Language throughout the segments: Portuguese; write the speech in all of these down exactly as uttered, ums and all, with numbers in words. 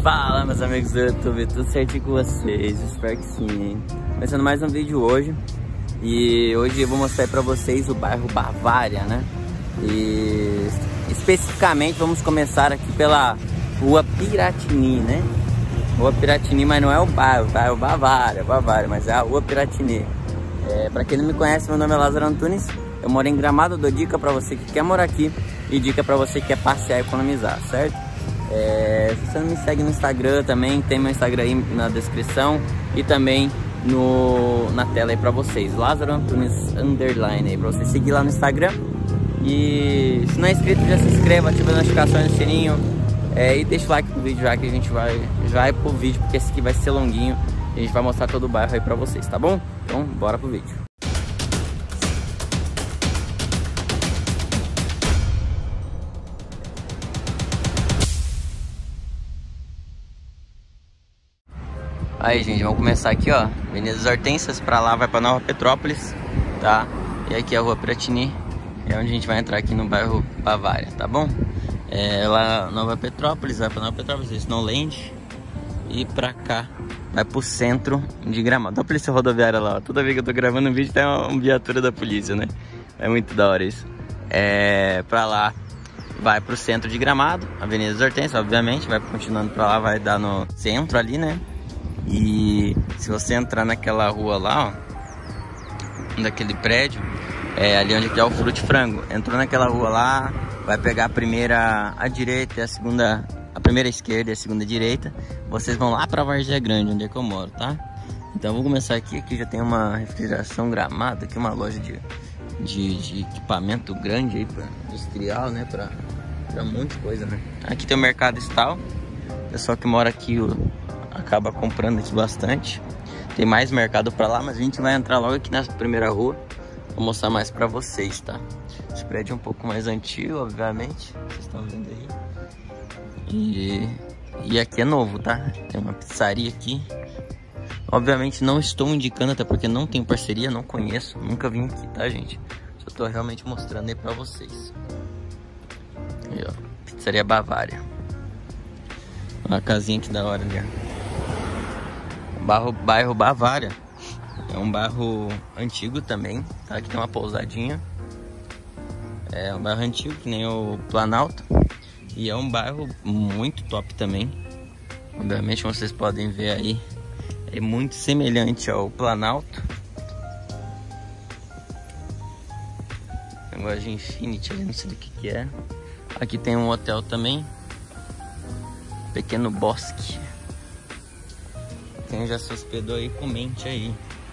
Fala, meus amigos do YouTube, tudo certinho com vocês? Espero que sim, hein? Começando mais um vídeo hoje. E hoje eu vou mostrar pra vocês o bairro Bavária, né? E especificamente vamos começar aqui pela Rua Piratini, né? Rua Piratini, mas não é o bairro, tá? É o Bavária, Bavária, mas é a Rua Piratini. É, pra quem não me conhece, meu nome é Lázaro Antunes. Eu moro em Gramado, dou dica pra você que quer morar aqui e dica pra você que quer passear e economizar, certo? É, se você não me segue no Instagram também, tem meu Instagram aí na descrição e também no, na tela aí pra vocês, Lázaro Antunes Underline aí, pra você seguir lá no Instagram. E se não é inscrito, já se inscreva, ativa as notificações no sininho, é, e deixa o like no vídeo já que a gente vai, já vai pro vídeo, porque esse aqui vai ser longuinho e a gente vai mostrar todo o bairro aí pra vocês, tá bom? Então bora pro vídeo. Aí, gente, vamos começar aqui, ó, Avenida das Hortênsias, pra lá vai pra Nova Petrópolis, tá? E aqui é a Rua Piratini, é onde a gente vai entrar aqui no bairro Bavária, tá bom? É, lá Nova Petrópolis, vai pra Nova Petrópolis, Snowland, e pra cá vai pro centro de Gramado. Olha a polícia rodoviária lá, ó. Toda vez que eu tô gravando um vídeo tem uma, uma viatura da polícia, né? É muito da hora isso. É, pra lá vai pro centro de Gramado, Avenida das Hortênsias, obviamente, vai continuando pra lá, vai dar no centro ali, né? E se você entrar naquela rua lá, ó, daquele prédio, é ali onde é o Fruti Frango. Entrou naquela rua lá, vai pegar a primeira à direita e a segunda, a primeira à esquerda e a segunda à direita. Vocês vão lá pra Várzea Grande, onde é que eu moro, tá? Então vou começar aqui, aqui já tem uma refrigeração Gramado, aqui uma loja de, de, de equipamento grande aí, pra industrial, né, pra, pra um monte de coisa, né? Aqui tem o Mercado Estal, o pessoal que mora aqui o, acaba comprando aqui bastante. Tem mais mercado pra lá, mas a gente vai entrar logo aqui nessa primeira rua. Vou mostrar mais pra vocês, tá? Esse prédio é um pouco mais antigo, obviamente. Vocês estão vendo aí. E, e aqui é novo, tá? Tem uma pizzaria aqui. Obviamente não estou indicando, até porque não tenho parceria, não conheço. Nunca vim aqui, tá, gente? Só tô realmente mostrando aí pra vocês. Aí, ó. Pizzaria Bavária. Uma casinha aqui da hora ali, ó. Bairro, bairro Bavária. É um bairro antigo também, tá? Aqui tem uma pousadinha. É um bairro antigo, que nem o Planalto. E é um bairro muito top também. Obviamente, como vocês podem ver aí, é muito semelhante ao Planalto. Negócio de Infinity ali, não sei do que que é. Aqui tem um hotel também. Pequeno Bosque. Quem já se hospedou aí, comente aí.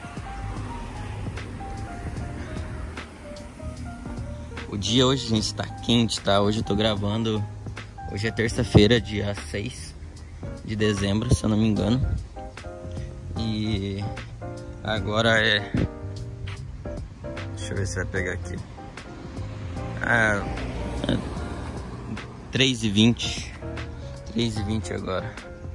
O dia hoje, gente, tá quente, tá? Hoje eu tô gravando. Hoje é terça-feira, dia seis de dezembro, se eu não me engano. E agora é... Deixa eu ver se vai pegar aqui. Ah, é três e vinte. três e vinte agora.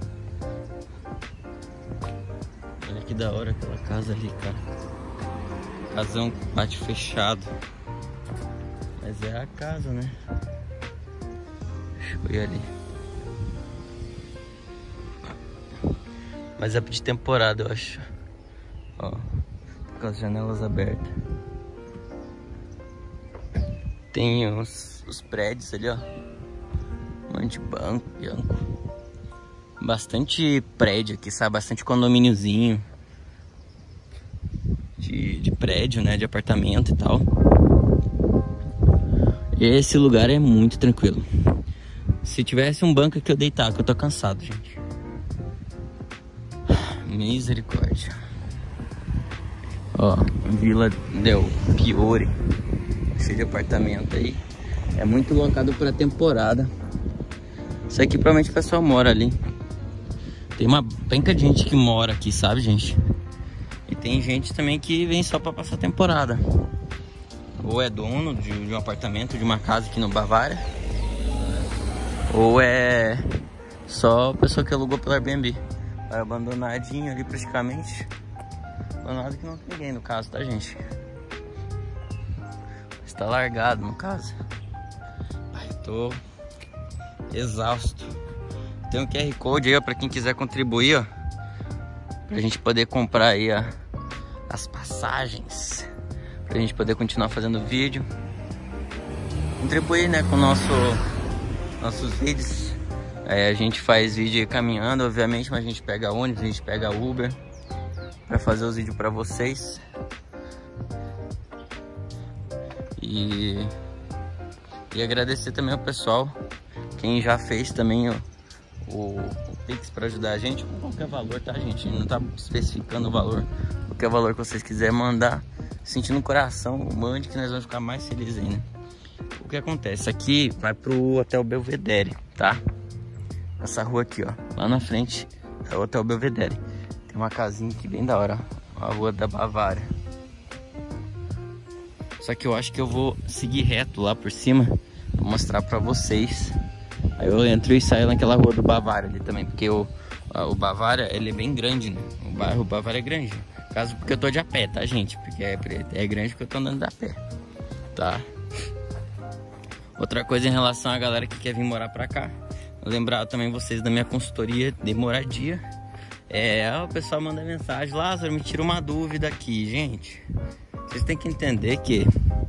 Olha que da hora aquela casa ali, cara. Casão com pátio fechado. Mas é a casa, né? Deixa eu ir ali. Mas é de temporada, eu acho. Ó, com as janelas abertas. Tem os, os prédios ali, ó. Um monte de banco, banco. Bastante prédio aqui, sabe? Bastante condomíniozinho. De, de prédio, né? De apartamento e tal. Esse lugar é muito tranquilo. Se tivesse um banco aqui eu deitar, que eu tô cansado, gente. Misericórdia. Ó, Vila Del Fiore. Cheio de apartamento aí. É muito locado pra temporada. Isso aqui provavelmente o pessoal mora ali. Tem uma penca de gente que mora aqui, sabe, gente? E tem gente também que vem só pra passar temporada. Ou é dono de, de um apartamento, de uma casa aqui no Bavária, ou é só pessoa que alugou pelo Airbnb. Vai abandonadinho ali praticamente. Abandonado que não tem ninguém no caso, tá, gente? Está largado no caso. Ai, tô exausto. Tem um Q R Code aí, ó, pra quem quiser contribuir, ó. Pra gente poder comprar aí, ó, as passagens. Pra gente poder continuar fazendo vídeo. Contribuir, né, com o nosso, nossos vídeos. É, a gente faz vídeo caminhando, obviamente, mas a gente pega ônibus, a gente pega Uber pra fazer os vídeos pra vocês. E, e agradecer também ao pessoal, quem já fez também o, o, o Pix pra ajudar a gente, com qualquer valor, tá, gente? Não tá especificando o valor, qualquer valor que vocês quiserem mandar, sentindo no coração, mande que nós vamos ficar mais felizes ainda. O que acontece? Aqui vai pro Hotel Belvedere, tá? Essa rua aqui, ó, lá na frente é o Hotel Belvedere. Tem uma casinha aqui bem da hora, ó, a Rua da Bavária. Só que eu acho que eu vou seguir reto lá por cima, vou mostrar pra vocês. Aí eu entro e saio naquela Rua do Bavária ali também, porque o, o Bavária, ele é bem grande, né? O bairro Bavária é grande. Caso porque eu tô de a pé, tá, gente? Porque é, é grande porque eu tô andando a pé, tá? Outra coisa em relação à galera que quer vir morar pra cá, lembrar também vocês da minha consultoria de moradia. É, o pessoal manda mensagem: Lázaro, me tira uma dúvida aqui. Gente, vocês têm que entender que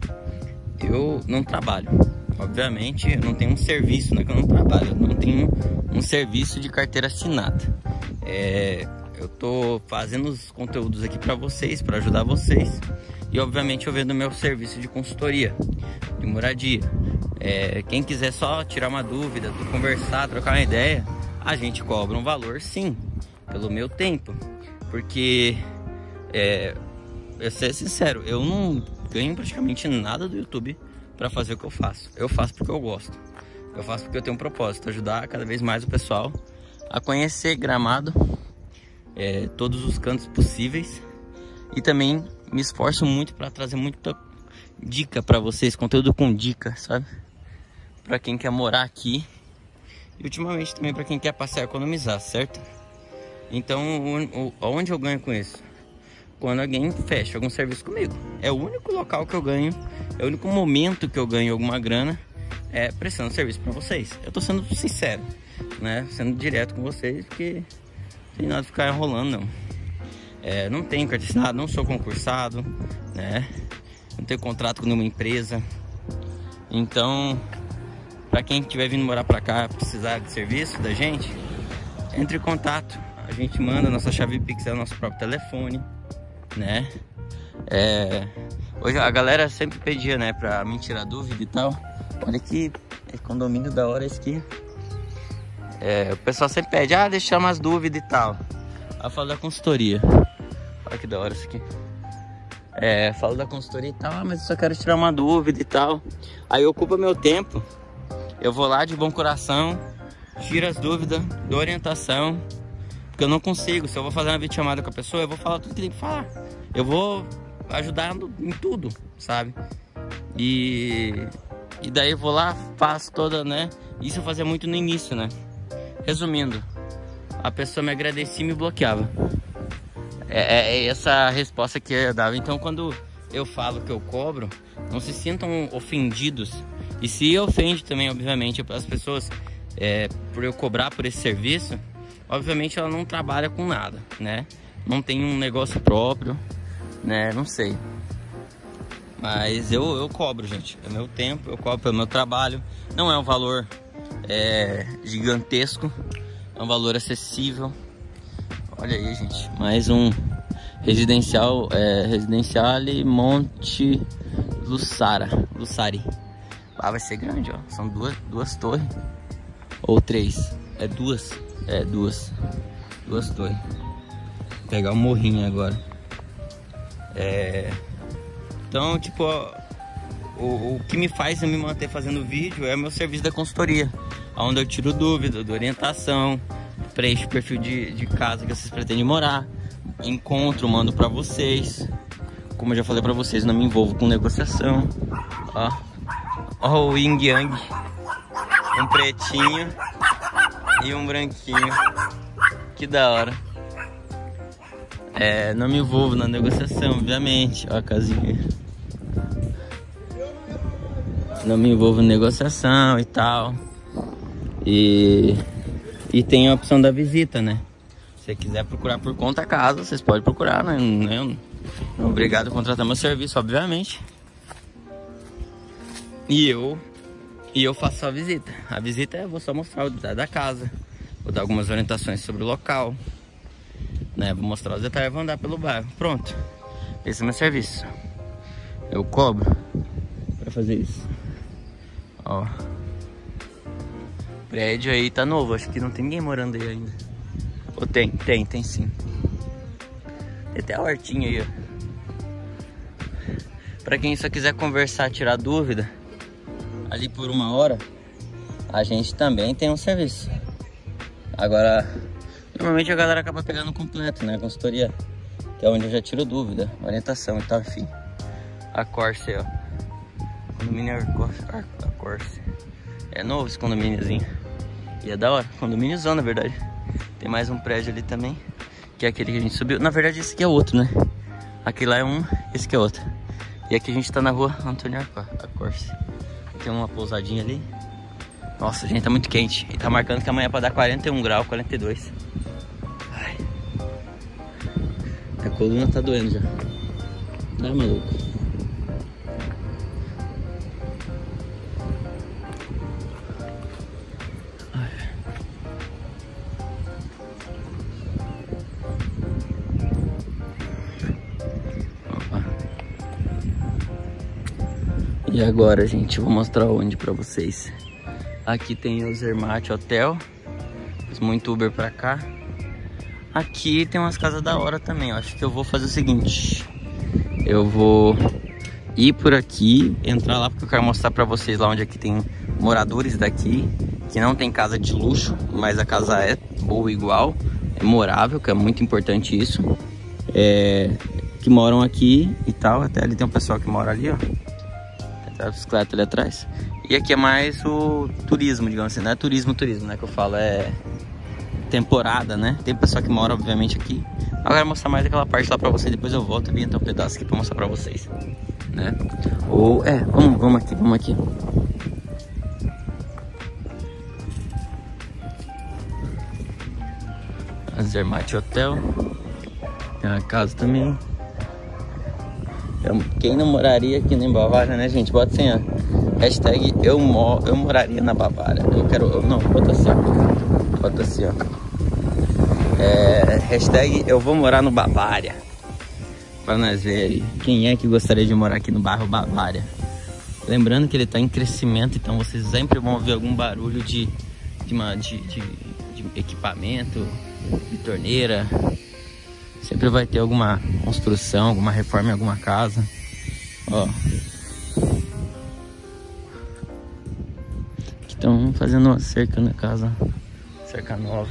eu não trabalho. Obviamente, eu não tenho um serviço, né, que eu não trabalho. Eu não tenho um serviço de carteira assinada. É, eu tô fazendo os conteúdos aqui pra vocês, pra ajudar vocês. E obviamente eu vendo meu serviço de consultoria, de moradia. É, quem quiser só tirar uma dúvida, conversar, trocar uma ideia, a gente cobra um valor, sim, pelo meu tempo. Porque, é, eu ser sincero, eu não ganho praticamente nada do YouTube para fazer o que eu faço. Eu faço porque eu gosto. Eu faço porque eu tenho um propósito, ajudar cada vez mais o pessoal a conhecer Gramado, é, todos os cantos possíveis. E também me esforço muito para trazer muita dica para vocês, conteúdo com dica, sabe? Para quem quer morar aqui e ultimamente também para quem quer passear e economizar, certo? Então, o, o, onde eu ganho com isso? Quando alguém fecha algum serviço comigo. É o único local que eu ganho, é o único momento que eu ganho alguma grana, é prestando serviço para vocês. Eu tô sendo sincero, né? Sendo direto com vocês, porque não tem nada de ficar enrolando, não. É, não tenho carteira assinada, não sou concursado, né? Não tenho contrato com nenhuma empresa. Então, para quem estiver vindo morar para cá, precisar de serviço da gente, entre em contato. A gente manda, nossa chave Pix é o nosso próprio telefone, né? É, hoje a galera sempre pedia, né, pra me tirar dúvida e tal. Olha que condomínio da hora esse aqui. É, o pessoal sempre pede: ah, deixa umas dúvidas e tal. Aí eu falo da consultoria. Olha que da hora isso aqui. É, falo da consultoria e tal, ah, mas eu só quero tirar uma dúvida e tal. Aí ocupa meu tempo. Eu vou lá de bom coração, tiro as dúvidas, dou orientação. Porque eu não consigo, se eu vou fazer uma videochamada com a pessoa, eu vou falar tudo que tem que falar. Eu vou ajudar em tudo, sabe? E, e daí eu vou lá, faço toda, né? Isso eu fazia muito no início, né? Resumindo, a pessoa me agradecia e me bloqueava. É, é essa a resposta que eu dava. Então, quando eu falo que eu cobro, não se sintam ofendidos. E se ofende também, obviamente, as pessoas, é, por eu cobrar por esse serviço, obviamente ela não trabalha com nada, né? Não tem um negócio próprio, né? Não sei. Mas eu, eu cobro, gente. É meu tempo, eu cobro pelo meu trabalho. Não é um valor é, gigantesco, é um valor acessível. Olha aí, gente, mais um residencial, é, Residenciale Monte Lussara, Lussari. Ah, vai ser grande, ó. São duas, duas torres. Ou três. É duas. É duas. Duas torres. Vou pegar o morrinho agora. É... Então, tipo, ó, o, o que me faz eu me manter fazendo vídeo é o meu serviço da consultoria, onde eu tiro dúvida, dou orientação, preencho o perfil de, de casa que vocês pretendem morar, encontro, mando pra vocês. Como eu já falei pra vocês, não me envolvo com negociação. Ó, ó o Yin Yang, um pretinho e um branquinho, que da hora. É, não me envolvo na negociação, obviamente. Ó a casinha. Não me envolvo em negociação e tal. E E tem a opção da visita, né? Se você quiser procurar por conta casa, vocês podem procurar, né? Não, não é obrigado a contratar meu serviço, obviamente. E eu, e eu faço a visita. A visita é, vou só mostrar o detalhe da casa, vou dar algumas orientações sobre o local, né? Vou mostrar os detalhes, vou andar pelo bairro. Pronto. Esse é meu serviço. Eu cobro pra fazer isso. Ó. O prédio aí tá novo, acho que não tem ninguém morando aí ainda. Ou tem? Tem, tem sim. Tem até a hortinha aí, ó. Pra quem só quiser conversar, tirar dúvida, ali por uma hora, a gente também tem um serviço. Agora, normalmente a galera acaba pegando completo, né? A consultoria, que é onde eu já tiro dúvida, orientação e tal, enfim. A Corse, ó. Condomínio a Corse. É novo esse condomíniozinho. E é da hora, condomíniozão na verdade. Tem mais um prédio ali também, que é aquele que a gente subiu. Na verdade esse aqui é outro, né? Aquele lá é um, esse aqui é outro. E aqui a gente tá na rua Antônio Corse. Tem uma pousadinha ali. Nossa, gente, tá muito quente. E tá marcando que amanhã é pra dar quarenta e um graus, quarenta e dois. Ai. A coluna tá doendo já. Tá maluco. E agora, gente, eu vou mostrar onde pra vocês. Aqui tem o Zermatt Hotel. Fiz muito Uber pra cá. Aqui tem umas casas da hora também. Eu acho que eu vou fazer o seguinte. Eu vou ir por aqui, entrar lá, porque eu quero mostrar pra vocês lá onde aqui tem moradores daqui. Que não tem casa de luxo, mas a casa é boa igual. É morável, que é muito importante isso. É, que moram aqui e tal. Até ali tem um pessoal que mora ali, ó. A bicicleta ali atrás. E aqui é mais o turismo, digamos assim. Não é turismo, turismo, né? Que eu falo, é temporada, né? Tem pessoal que mora, obviamente, aqui. Agora eu quero mostrar mais aquela parte lá pra vocês. Depois eu volto e vim até um pedaço aqui pra mostrar pra vocês, né? Ou, é, vamos, vamos aqui, vamos aqui. A Zermatt Hotel. Tem uma casa também. Quem não moraria aqui em Bavária, né, gente? Bota assim, ó. Hashtag eu, mo eu moraria na Bavária. Eu quero... Eu, não, bota assim, ó. Bota assim, ó. É, hashtag eu vou morar no Bavária. Pra nós ver aí. Quem é que gostaria de morar aqui no bairro Bavária? Lembrando que ele tá em crescimento, então vocês sempre vão ouvir algum barulho de, de, uma, de, de, de equipamento, de torneira. Sempre vai ter alguma construção, alguma reforma em alguma casa. Ó. Aqui estão fazendo uma cerca na casa. Cerca nova.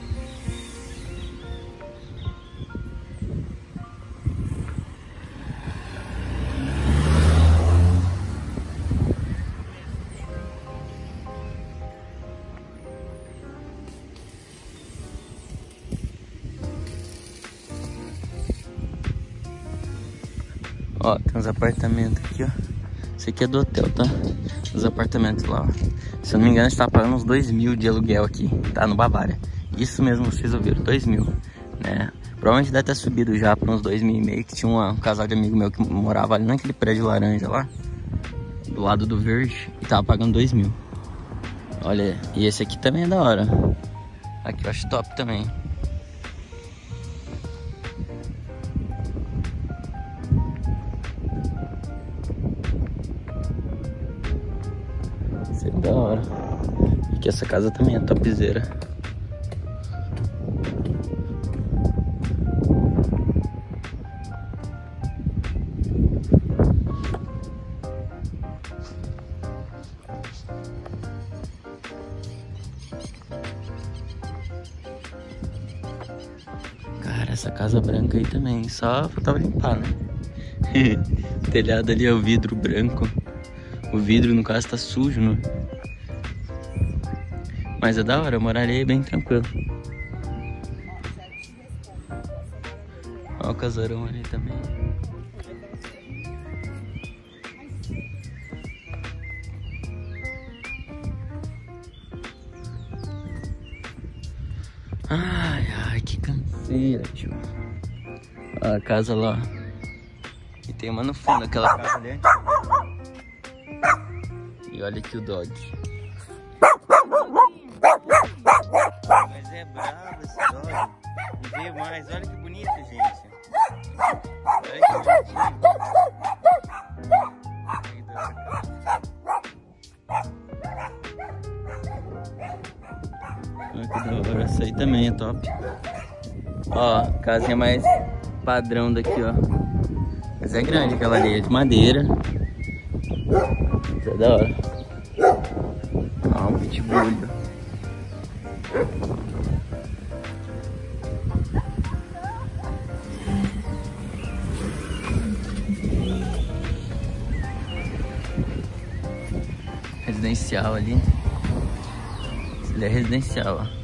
Ó, tem uns apartamentos aqui, ó. Esse aqui é do hotel, tá? Os apartamentos lá, ó. Se eu não me engano, a gente tá pagando uns dois mil de aluguel aqui, tá? No Bavária. Isso mesmo, vocês ouviram, dois mil, né? Provavelmente deve ter subido já para uns dois mil e meio, que tinha uma, um casal de amigo meu que morava ali naquele prédio laranja lá, do lado do verde, e tava pagando dois mil. Olha, e esse aqui também é da hora. Aqui eu acho top também. Isso é da hora. E que essa casa também é topzera. Cara, essa casa branca aí também, só faltava limpar, né? O telhado ali é o vidro branco. O vidro, no caso, tá sujo, né? Mas é da hora, eu moraria bem tranquilo. Olha o casarão ali também. Ai, ai, que canseira, tio. Ó, a casa lá. E tem uma no fundo, aquela casa ali antiga. E olha aqui o dog. Mas é bravo esse dog. Não veio mais. Olha que bonito, gente. Olha que bonitinho. Olha que da hora. Essa aí também é top. Ó, casinha mais padrão daqui, ó. Mas é grande aquela ali, é de madeira. Isso é da hora. Ó, um pitbull. Residencial ali. Esse ali é residencial, ó.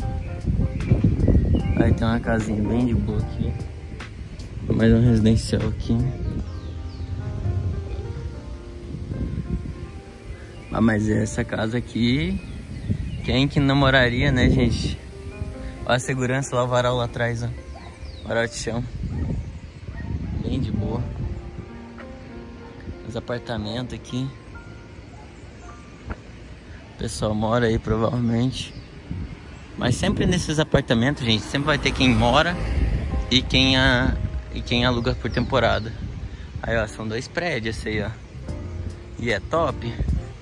Aí tem uma casinha bem de boa aqui. Mais um residencial aqui. Ah, mas essa casa aqui, quem que namoraria, né, gente? Olha a segurança lá, o varal lá atrás, ó. Varal de chão. Bem de boa. Os apartamentos aqui. O pessoal mora aí, provavelmente. Mas sempre nesses apartamentos, gente, sempre vai ter quem mora e quem, a, e quem aluga por temporada. Aí, ó, são dois prédios esse aí, ó. E é top.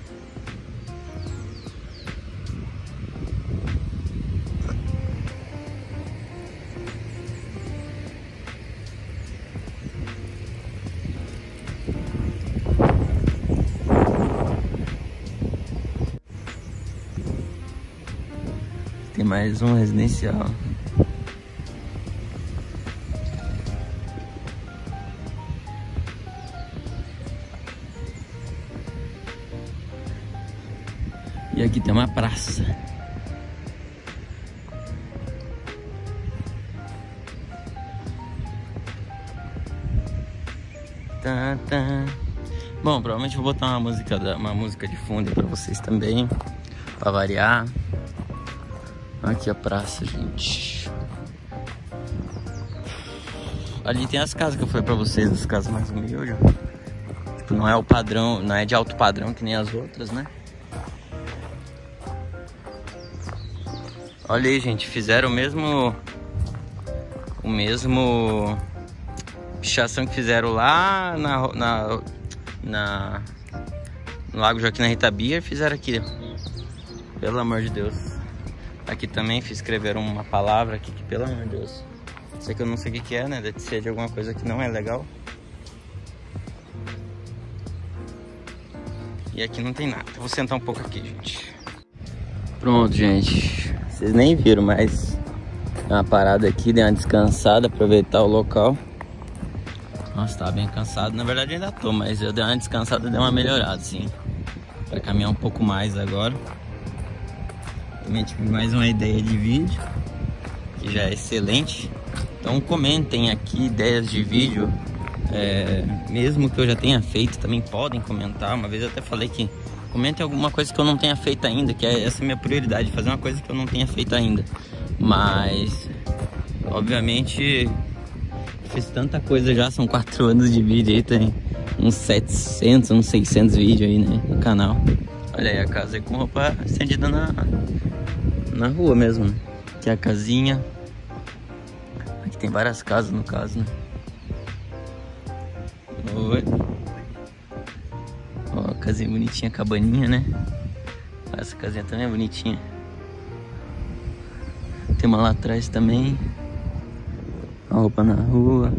Tem mais um residencial. E aqui tem uma praça. Tá, tá. Bom, provavelmente vou botar uma música, uma música de fundo pra vocês também, pra variar. Aqui a praça, gente. Ali tem as casas que eu falei pra vocês, as casas mais humildes. Tipo, não é o padrão, não é de alto padrão que nem as outras, né? Olha aí, gente, fizeram o mesmo o mesmo pichação que fizeram lá na, na, na no Lago Joaquim na Rita Bia, fizeram aqui. Pelo amor de Deus. Aqui também escreveram uma palavra aqui que, pelo amor de Deus, isso aqui eu não sei o que que é, né? Deve ser de alguma coisa que não é legal. E aqui não tem nada. Vou sentar um pouco aqui, gente. Pronto, gente. Vocês nem viram, mas é uma parada aqui, dei uma descansada, aproveitar o local. Nossa, tava bem cansado. Na verdade ainda tô, mas eu dei uma descansada, dei uma melhorada, assim. Pra caminhar um pouco mais agora. Também tive mais uma ideia de vídeo, que já é excelente. Então comentem aqui ideias de vídeo, é, mesmo que eu já tenha feito, também podem comentar. Uma vez eu até falei que comentem alguma coisa que eu não tenha feito ainda, que é essa a minha prioridade, fazer uma coisa que eu não tenha feito ainda. Mas, obviamente, fiz tanta coisa já, são quatro anos de vídeo aí, tem uns setecentos, uns seiscentos vídeos aí, né, no canal. Olha aí a casa aí com roupa estendida na, na rua mesmo. Aqui é a casinha. Aqui tem várias casas no caso, né? Oi. Ó, casinha bonitinha, cabaninha, né? Essa casinha também é bonitinha. Tem uma lá atrás também. A roupa na rua.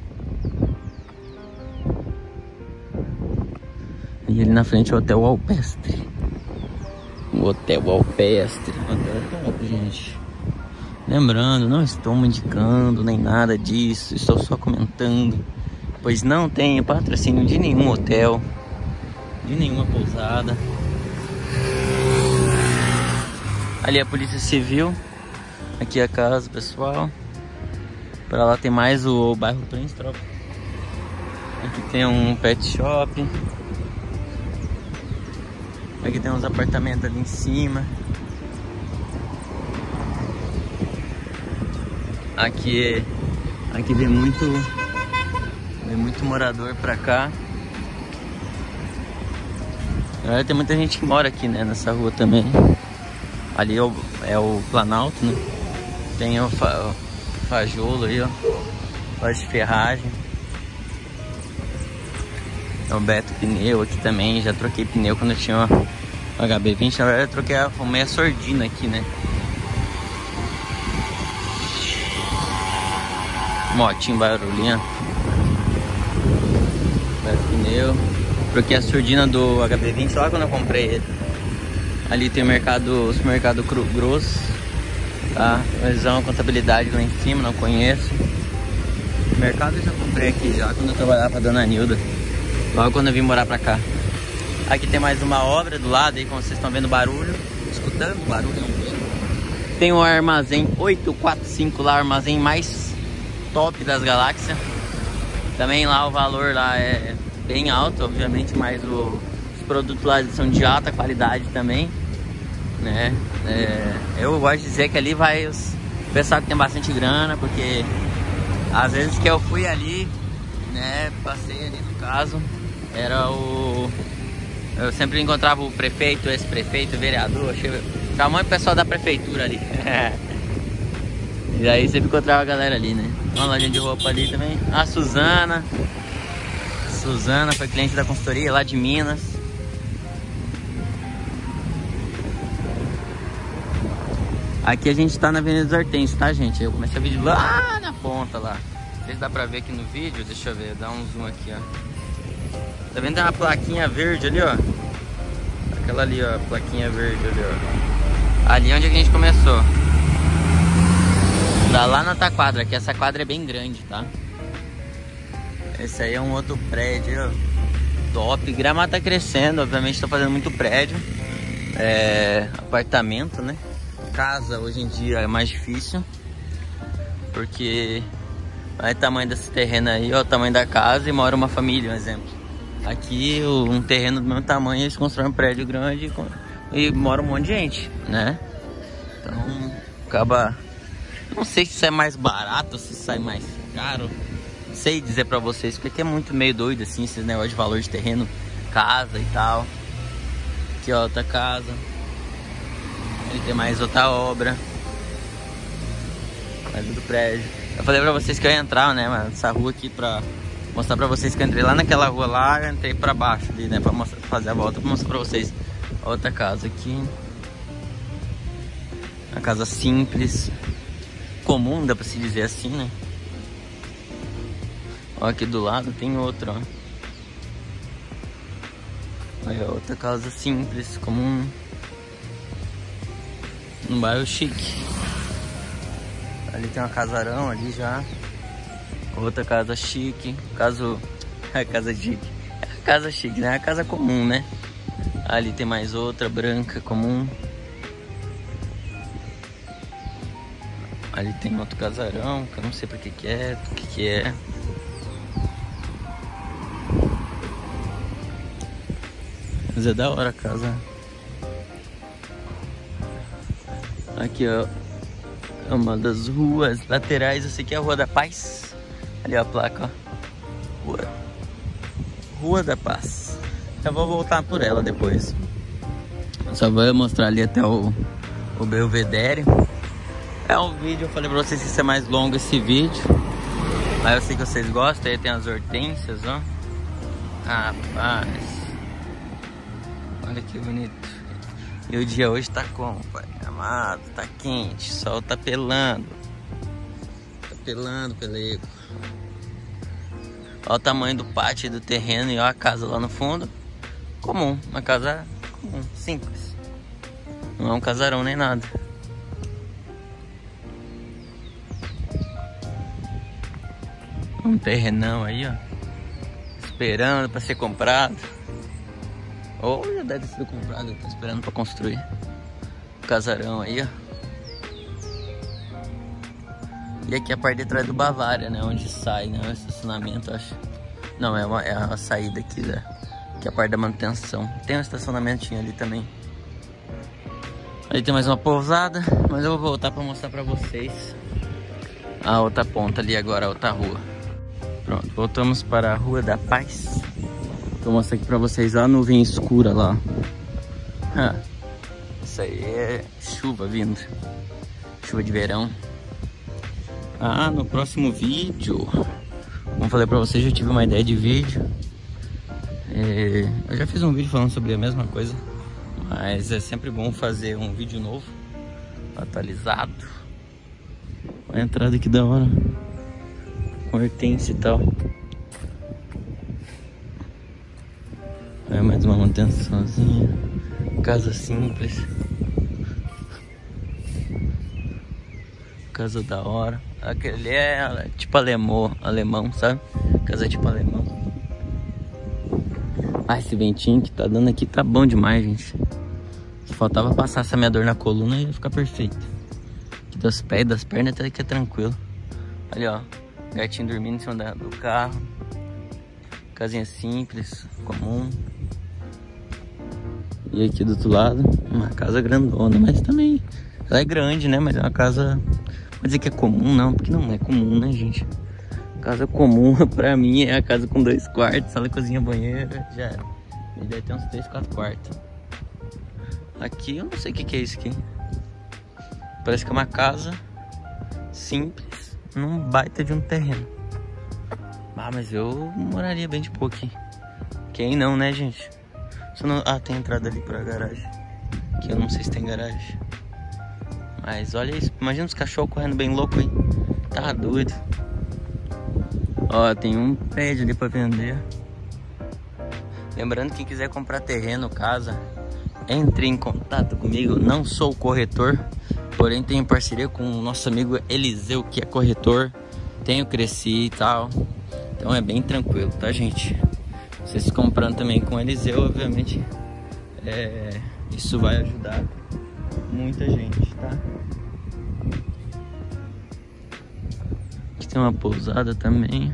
E ali na frente é o Hotel Alpestre. O Hotel Alpestre. O hotel é top, gente. Lembrando, não estou me indicando nem nada disso. Estou só comentando. Pois não tenho patrocínio de nenhum hotel, de nenhuma pousada. Ali é a Polícia Civil. Aqui é a casa, pessoal. Pra lá tem mais o, o bairro Prince Tropa. Aqui tem um pet shop. Aqui tem uns apartamentos ali em cima. Aqui, aqui vem muito, vem muito morador pra cá. Agora tem muita gente que mora aqui, né, nessa rua também. Ali é o, é o Planalto, né? Tem o, fa, o Fajolo aí, ó. Loja de ferragem. É o Beto Pneu aqui também. Já troquei pneu quando eu tinha o H B vinte. Na verdade eu troquei a meia sordina aqui, né? Motinho barulhinho. Beto Pneu. Troquei a surdina do H B vinte lá quando eu comprei ele. Ali tem o mercado, o supermercado Cru Grosso, tá? Visão, contabilidade lá em cima, não conheço. O mercado eu já comprei aqui já quando eu trabalhava pra Dona Nilda. Logo quando eu vim morar pra cá. Aqui tem mais uma obra do lado aí, como vocês estão vendo barulho. Escutando barulho, não vendo. Tem o armazém oito quatro cinco lá, o armazém mais top das galáxias. Também lá o valor lá é bem alto, obviamente, mas o, os produtos lá são de alta qualidade também, né? É, eu gosto de dizer que ali vai os, o pessoal que tem bastante grana, porque às vezes que eu fui ali, né, passei ali no caso, era o... eu sempre encontrava o prefeito, esse prefeito, o vereador, ficava muito pessoal da prefeitura ali. E aí sempre encontrava a galera ali, né? Uma loja de roupa ali também. A Suzana. Suzana foi cliente da consultoria lá de Minas. Aqui a gente tá na Avenida dos Hortênsios, tá, gente? Eu comecei o vídeo lá na ponta lá. Não sei se dá pra ver aqui no vídeo. Deixa eu ver, dá um zoom aqui, ó. Tá vendo? Tem uma plaquinha verde ali, ó. Aquela ali, ó, plaquinha verde ali, ó. Ali onde a gente começou. Tá lá na outra quadra, que essa quadra é bem grande, tá? Esse aí é um outro prédio, ó. Top. Gramado tá crescendo, obviamente tá fazendo muito prédio. É... apartamento, né? Casa hoje em dia é mais difícil. Porque olha o tamanho desse terreno aí, ó, o tamanho da casa, e mora uma família, um exemplo. Aqui, um terreno do mesmo tamanho, eles constroem um prédio grande e, e mora um monte de gente, né? Então, acaba... não sei se isso é mais barato, se sai mais caro. Não sei dizer pra vocês, porque aqui é muito meio doido, assim, esses negócios de valor de terreno, casa e tal. Aqui, ó, outra casa. Aí tem mais outra obra. Mais outro prédio. Eu falei pra vocês que eu ia entrar, né, mano, nessa rua aqui pra mostrar pra vocês que eu entrei lá naquela rua lá, eu entrei pra baixo ali, né, pra mostrar, fazer a volta, pra mostrar pra vocês a outra casa aqui. Uma casa simples, comum, dá pra se dizer assim, né? Ó, aqui do lado tem outra, ó. Aí, ó, outra casa simples, comum. Um bairro chique. Ali tem uma casarão ali já. Outra casa chique. Caso... a casa chique. É a casa chique, né? É a casa comum, né? Ali tem mais outra branca, comum. Ali tem outro casarão, que eu não sei pra que que é, o que que é. Mas é da hora a casa. Aqui, ó, é uma das ruas laterais. Eu sei que é a Rua da Paz. Ali, ó, a placa, ó. Rua, Rua da Paz. Eu vou voltar por ela depois. Só vou mostrar ali até o, o Belvedere. É um vídeo, eu falei pra vocês que isso é mais longo esse vídeo. Mas eu sei que vocês gostam. Aí tem as hortênsias, ó. Rapaz, olha que bonito. E o dia hoje tá como, pai? Amado, tá quente, o sol tá pelando. Tá pelando, pelego. Olha o tamanho do pátio e do terreno e olha a casa lá no fundo. Comum, uma casa comum, simples. Não é um casarão nem nada. Um terrenão aí, ó, esperando pra ser comprado. Ou já deve ter sido comprado, tá esperando pra construir. Casarão aí, ó. E aqui a parte de trás do Bavária, né? Onde sai, né? O estacionamento, acho. Não, é, uma, é a saída aqui, né? Que é a parte da manutenção. Tem um estacionamentinho ali também. Ali tem mais uma pousada, mas eu vou voltar pra mostrar pra vocês a outra ponta ali agora, a outra rua. Pronto, voltamos para a Rua da Paz. Vou mostrar aqui pra vocês ó, a nuvem escura lá. Ah, isso aí é chuva vindo. Chuva de verão. Ah, no próximo vídeo, como eu falei pra vocês, eu tive uma ideia de vídeo. É, eu já fiz um vídeo falando sobre a mesma coisa, mas é sempre bom fazer um vídeo novo, atualizado. Olha a entrada aqui da hora, com hortênsia e tal. É mais uma manutençãozinha, casa simples. Casa da hora. Aquele é tipo alemão, alemão, sabe? Casa tipo alemão. Ah, esse ventinho que tá dando aqui tá bom demais, gente. Se faltava passar essa minha dor na coluna ia ficar perfeito. Aqui dos pés, das pernas até que é tranquilo. Olha, ó, gatinho dormindo em cima do carro. Casinha simples, comum. E aqui do outro lado, uma casa grandona, mas também ela é grande, né? Mas é uma casa, pode dizer que é comum, não, porque não é comum, né, gente? Casa comum pra mim é a casa com dois quartos, sala, cozinha, banheira, já era. Minha ideia é ter uns três, quatro quartos. Aqui eu não sei o que, que é isso aqui. Parece que é uma casa simples, num baita de um terreno. Ah, mas eu moraria bem de pouco aqui. Quem não, né, gente? Só não... Ah, tem entrada ali pra garagem. Que eu não sei se tem garagem. Mas olha isso, imagina os cachorros correndo bem louco aí. Tá doido. Ó, tem um prédio ali pra vender. Lembrando, quem quiser comprar terreno, casa, entre em contato comigo. Não sou corretor, porém tenho parceria com o nosso amigo Eliseu, que é corretor. Tenho Cresci e tal. Então é bem tranquilo, tá, gente? Vocês comprando também com o Eliseu, obviamente, é, isso vai ajudar muita gente, tá? Aqui tem uma pousada também.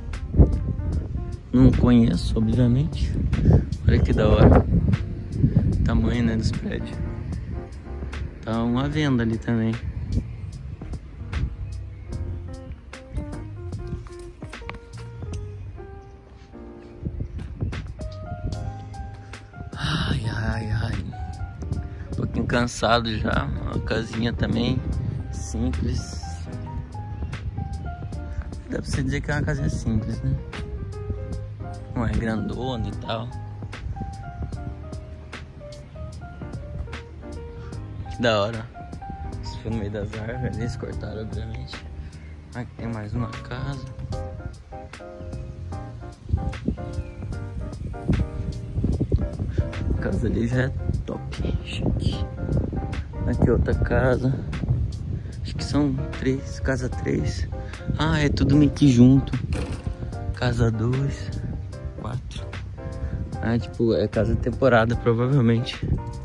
Não conheço, obviamente. Olha que da hora. Tamanho, né, dos prédios. Tá uma venda ali também. Ai, ai, ai. Um pouquinho cansado já. Uma casinha também simples. Dá pra você dizer que é uma casinha simples, né? Não é grandona e tal. Que da hora. Isso foi no meio das árvores. Eles cortaram, obviamente. Aqui tem mais uma casa. A casa ali já é top. Chique. Aqui outra casa. Acho que são três. Casa três. Ah, é tudo meio que junto. Casa dois. Quatro. Ah, tipo, é casa de temporada, provavelmente.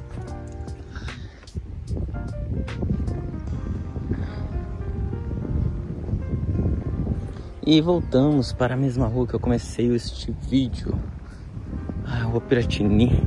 E voltamos para a mesma rua que eu comecei este vídeo. Ah, Rua Piratini.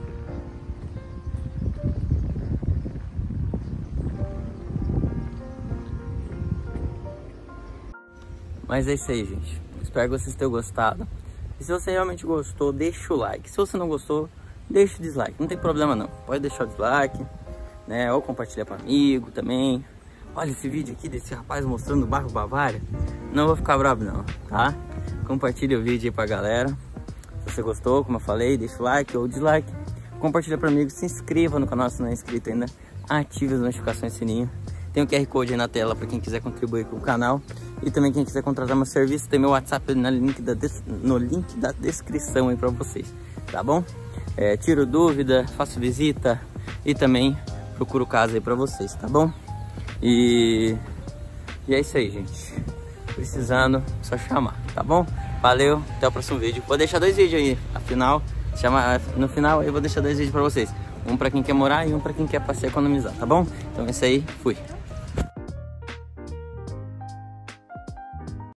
Mas é isso aí, gente. Espero que vocês tenham gostado. E se você realmente gostou, deixa o like. Se você não gostou, deixa o dislike. Não tem problema não. Pode deixar o dislike, né? Ou compartilhar para amigo também. Olha esse vídeo aqui desse rapaz mostrando o bairro Bavária. Não vou ficar bravo não, tá? Compartilha o vídeo aí pra galera. Se você gostou, como eu falei, deixa o like ou dislike. Compartilha para amigo, se inscreva no canal se não é inscrito ainda. Ative as notificações, sininho. Tem o Q R Code aí na tela para quem quiser contribuir com o canal. E também quem quiser contratar meu serviço, tem meu WhatsApp no link da, no link da descrição aí para vocês, tá bom? É, tiro dúvida, faço visita e também procuro casa aí para vocês, tá bom? E, e é isso aí, gente. Precisando, só chamar, tá bom? Valeu, até o próximo vídeo. Vou deixar dois vídeos aí, afinal, chama, no final aí vou deixar dois vídeos para vocês. Um para quem quer morar e um para quem quer passear e economizar, tá bom? Então é isso aí, fui.